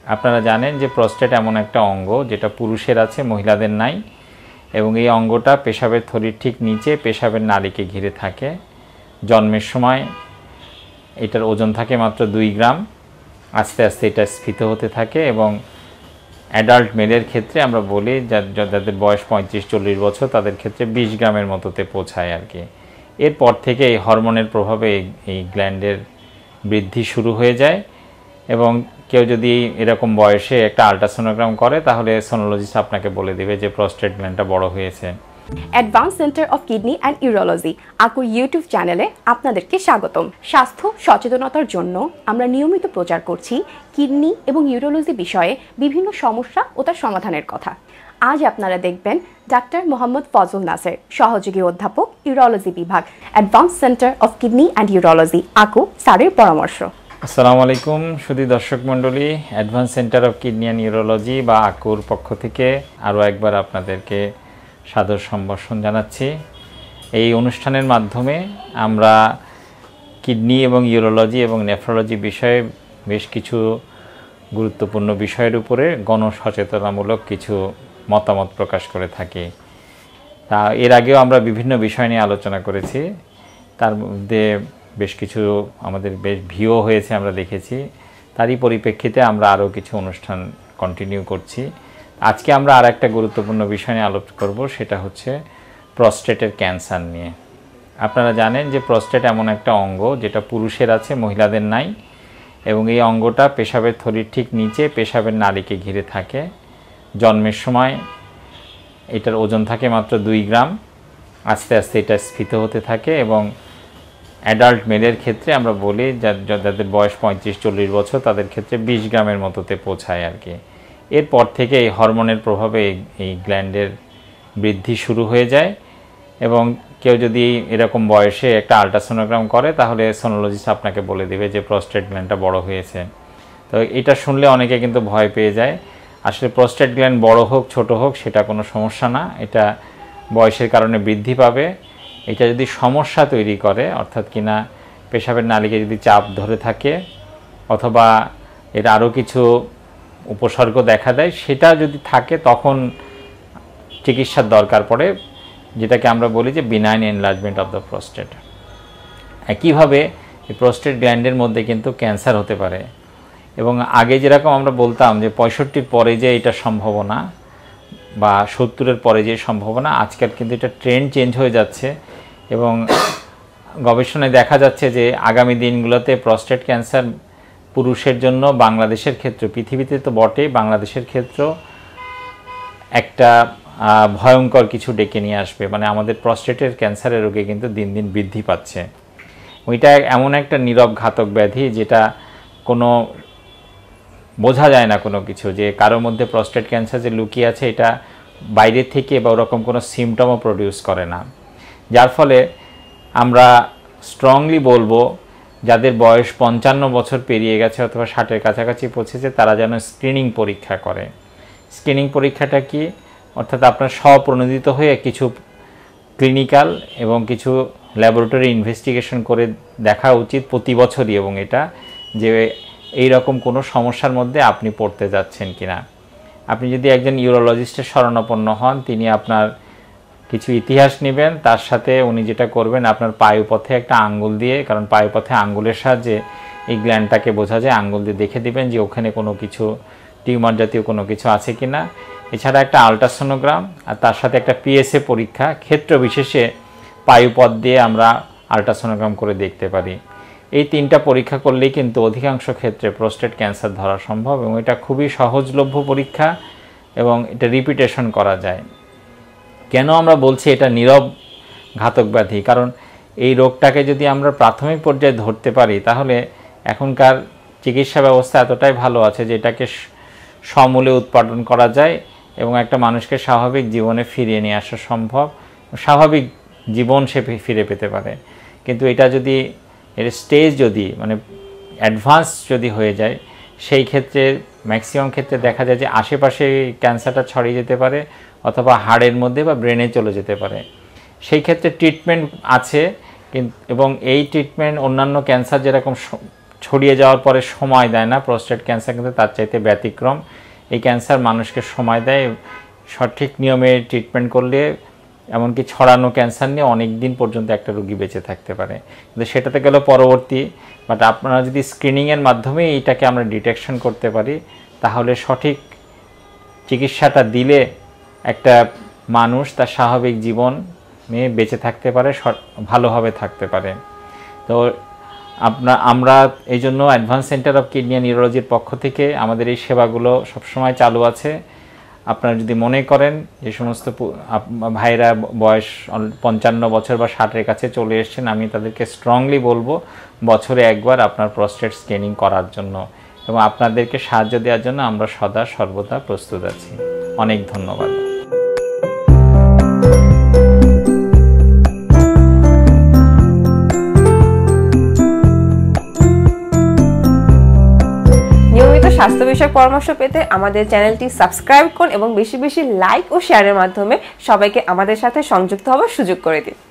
আপনারা জানেন যে প্রস্টেট এমন একটা অঙ্গ যেটা পুরুষের আছে, মহিলাদের নাই, এবং এই অঙ্গটা পেশাবের থলির ঠিক নিচে পেশাবের নালীকে ঘিরে থাকে। জন্মের সময় এটার ওজন থাকে মাত্র 2 গ্রাম। আস্তে আস্তে এটা স্ফীত হতে থাকে এবং অ্যাডাল্ট মেলের ক্ষেত্রে আমরা বলি যাদের বয়স 35-40 বছর তাদের ক্ষেত্রে 20 গ্রামের মতোতে পৌঁছায় আর কি। এরপর থেকে এই হরমোনের প্রভাবে এই গ্ল্যান্ডের বৃদ্ধি শুরু হয়ে যায় এবং কেউ যদি এরকম বয়সে একটা আল্ট্রাসোনোগ্রাম করে তাহলে সোনোলজিস্ট আপনাকে বলে দেবে যে প্রস্টেট গ্ল্যান্ডটা বড় হয়েছে। Advance centre of kidney and urology আকুর ইউটিউব চ্যানেলে আপনাদেরকে স্বাগতম। স্বাস্থ্য সচেতনতার জন্য আমরা নিয়মিত প্রচার করছি কিডনি এবং ইউরোলজি বিষয়ে বিভিন্ন সমস্যা ও তার সমাধানের কথা। আজ আপনারা দেখবেন ডাক্তার মোহাম্মদ ফজল নাসের, সহযোগী অধ্যাপক, ইউরোলজি বিভাগ, advance centre of kidney and urology আকু স্যারের পরামর্শ। আসসালামু আলাইকুম সুধী দর্শক মণ্ডলী, advance centre of kidney and urology বা আকুর পক্ষ থেকে আরও একবার আপনাদেরকে সাদর সম্ভাষণ জানাচ্ছি। এই অনুষ্ঠানের মাধ্যমে আমরা কিডনি এবং ইউরোলজি এবং নেফ্রোলজি বিষয়ে বেশ কিছু গুরুত্বপূর্ণ বিষয়ের উপরে গণসচেতনামূলক কিছু মতামত প্রকাশ করে থাকি। তা এর আগেও আমরা বিভিন্ন বিষয় নিয়ে আলোচনা করেছি, তার মধ্যে বেশ কিছু আমাদের বেশ ভিউ হয়েছে, আমরা দেখেছি। তারই পরিপ্রেক্ষিতে আমরা আরও কিছু অনুষ্ঠান কন্টিনিউ করছি। আজকে আমরা আর একটা গুরুত্বপূর্ণ বিষয় নিয়ে আলোচনা করব, সেটা হচ্ছে প্রস্টেটের ক্যান্সার নিয়ে। আপনারা জানেন যে প্রস্টেট এমন একটা অঙ্গ যেটা পুরুষের আছে, মহিলাদের নাই, এবং এই অঙ্গটা পেশাবের থলির ঠিক নিচে পেশাবের নালীকে ঘিরে থাকে। জন্মের সময় এটার ওজন থাকে মাত্র 2 গ্রাম। আস্তে আস্তে এটা স্ফীত হতে থাকে এবং অ্যাডাল্ট মেলের ক্ষেত্রে আমরা বলি যাদের বয়স 35-40 বছর তাদের ক্ষেত্রে 20 গ্রামের মতোতে পৌঁছায় আর কি। এরপর থেকে এই হরমোনের প্রভাবে এই গ্ল্যান্ডের বৃদ্ধি শুরু হয়ে যায় এবং কেউ যদি এরকম বয়সে একটা আল্ট্রাসোনোগ্রাম করে তাহলে সোনোলজিস্ট আপনাকে বলে দেবে যে প্রস্টেট গ্ল্যান্ডটা বড় হয়েছে। তো এটা শুনলে অনেকে কিন্তু ভয় পেয়ে যায়। আসলে প্রস্টেট গ্ল্যান্ড বড় হোক ছোট হোক সেটা কোনো সমস্যা না, এটা বয়সের কারণে বৃদ্ধি পাবে। এটা যদি সমস্যা তৈরি করে, অর্থাৎ কিনা পেশাবের নালীকে যদি চাপ ধরে থাকে অথবা এর আরও কিছু উপসর্গ দেখা দেয়, সেটা যদি থাকে তখন চিকিৎসার দরকার পড়ে, যেটাকে আমরা বলি যে benign enlargement of the prostate. একইভাবে এই প্রস্টেট গ্ল্যান্ডের মধ্যে কিন্তু ক্যান্সার হতে পারে এবং আগে যেরকম আমরা বলতাম যে 65-র পরে যে এটা সম্ভাবনা বা 70-এর পরে যে সম্ভাবনা, আজকাল কিন্তু এটা ট্রেন্ড চেঞ্জ হয়ে যাচ্ছে এবং গবেষণায় দেখা যাচ্ছে যে আগামী দিনগুলোতে প্রস্টেট ক্যান্সার পুরুষের জন্য বাংলাদেশের ক্ষেত্রে, পৃথিবীতে তো বটেই, বাংলাদেশের ক্ষেত্রেও একটা ভয়ঙ্কর কিছু ডেকে নিয়ে আসবে। মানে আমাদের প্রস্টেটের ক্যান্সারের রোগে কিন্তু দিন দিন বৃদ্ধি পাচ্ছে। ওইটা এমন একটা নীরব ঘাতক ব্যাধি যেটা কোনো বোঝা যায় না কোনো কিছু, যে কারোর মধ্যে প্রস্টেট ক্যান্সার যে লুকিয়ে আছে এটা বাইরে থেকে বা ওরকম কোনো সিমটমও প্রডিউস করে না। যার ফলে আমরা স্ট্রংলি বলবো যাদের বয়স 55 বছর পেরিয়ে গেছে অথবা 60-এর কাছাকাছি পৌঁছেছে তারা যেন স্ক্রিনিং পরীক্ষা করে। স্ক্রিনিং পরীক্ষাটা কি? অর্থাৎ আপনার স্বপ্রণোদিত হয়ে কিছু ক্লিনিক্যাল এবং কিছু ল্যাবরেটরি ইনভেস্টিগেশন করে দেখা উচিত প্রতি বছরই, এবং এটা যে এই রকম কোনো সমস্যার মধ্যে আপনি পড়তে যাচ্ছেন কিনা। আপনি যদি একজন ইউরোলজিস্টের শরণাপন্ন হন, তিনি আপনার কিছু ইতিহাস নেবেন, তার সাথে উনি যেটা করবেন আপনার পায়ুপথে একটা আঙ্গুল দিয়ে, কারণ পায়ুপথে আঙ্গুলের সাহায্যে এই গ্ল্যান্ডটাকে বোঝা যায়, আঙ্গুল দিয়ে দেখে দিবেন যে ওখানে কোনো কিছু টিউমার জাতীয় কোনো কিছু আছে কিনা। এছাড়া একটা আল্ট্রাসোনোগ্রাম আর তার সাথে একটা পিএসএ পরীক্ষা, ক্ষেত্র বিশেষে পায়ুপথ দিয়ে আমরা আল্ট্রাসোনোগ্রাম করে দেখতে পারি। এই 3টা পরীক্ষা করলেই কিন্তু অধিকাংশ ক্ষেত্রে প্রস্টেট ক্যান্সার ধরা সম্ভব এবং এটা খুবই সহজলভ্য পরীক্ষা এবং এটা রিপিটেশন করা যায়। কেন আমরা বলছি এটা নীরব ঘাতক ব্যাধি? কারণ এই রোগটাকে যদি আমরা প্রাথমিক পর্যায়ে ধরতে পারি তাহলে এখনকার চিকিৎসা ব্যবস্থা এতটাই ভালো আছে যে এটাকে সমূলে উৎপাদন করা যায় এবং একটা মানুষকে স্বাভাবিক জীবনে ফিরিয়ে নিয়ে আসা সম্ভব, স্বাভাবিক জীবন সে ফিরে পেতে পারে। কিন্তু এটা যদি এর স্টেজ যদি মানে অ্যাডভান্স যদি হয়ে যায়, সেই ক্ষেত্রে ম্যাক্সিমাম ক্ষেত্রে দেখা যায় যে আশেপাশে ক্যান্সারটা ছড়িয়ে যেতে পারে অথবা হাড়ের মধ্যে বা ব্রেনে চলে যেতে পারে। সেই ক্ষেত্রে ট্রিটমেন্ট আছে এবং এই ট্রিটমেন্ট অন্যান্য ক্যান্সার যেরকম ছড়িয়ে যাওয়ার পরে সময় দেয় না। প্রস্টেট ক্যান্সার কিন্তু তার চাইতে ব্যতিক্রম। এই ক্যান্সার মানুষকে সময় দেয়, সঠিক নিয়মে ট্রিটমেন্ট করলে এমনকি ছড়ানো ক্যান্সার নিয়ে অনেক দিন পর্যন্ত একটা রোগী বেঁচে থাকতে পারে। কিন্তু সেটাতে গেল পরবর্তী, বাট আপনারা যদি স্ক্রিনিংয়ের মাধ্যমে এইটাকে আমরা ডিটেকশন করতে পারি, তাহলে সঠিক চিকিৎসাটা দিলে একটা মানুষ তার স্বাভাবিক জীবনে বেঁচে থাকতে পারে, ভালোভাবে থাকতে পারে। তো আমরা এই জন্য advance centre of kidney and ইউরোলজির পক্ষ থেকে আমাদের এই সেবাগুলো সবসময় চালু আছে। আপনারা যদি মনে করেন যে সমস্ত ভাইরা বয়স 55 বছর বা 60-এর কাছে চলে এসেছেন, আমি তাদেরকে স্ট্রংলি বলবো বছরে একবার আপনার প্রস্টেট স্ক্যানিং করার জন্য, এবং আপনাদেরকে সাহায্য দেওয়ার জন্য আমরা সদা সর্বদা প্রস্তুত আছি। অনেক ধন্যবাদ। নিয়মিত স্বাস্থ্য বিষয়ক পরামর্শ পেতে আমাদের চ্যানেলটি সাবস্ক্রাইব করুন এবং বেশি বেশি লাইক ও শেয়ারের মাধ্যমে সবাইকে আমাদের সাথে সংযুক্ত হওয়ার সুযোগ করে দিন।